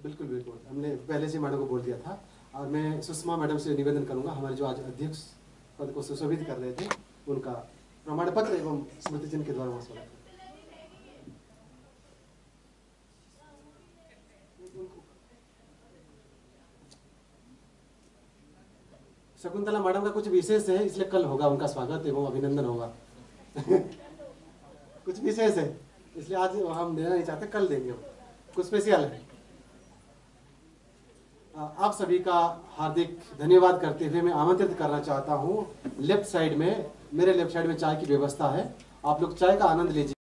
बिल्कुल बिल्कुल, हमने पहले से मैडम को बोल दिया था। और मैं सुषमा मैडम से निवेदन करूंगा, हमारे जो आज अध्यक्ष पद को सुशोभित कर रहे थे, उनका प्रमाण पत्र एवं स्मृति चिन्ह के द्वारा वहाँ स्वागत करें। शकुंतला मैडम का कुछ विशेष है, इसलिए कल होगा उनका स्वागत एवं अभिनंदन होगा। कुछ विशेष है, इसलिए आज हम देना नहीं चाहते, कल देंगे। कुछ स्पेशल है। आप सभी का हार्दिक धन्यवाद करते हुए मैं आमंत्रित करना चाहता हूँ। लेफ्ट साइड में, मेरे लेफ्ट साइड में चाय की व्यवस्था है, आप लोग चाय का आनंद लीजिए।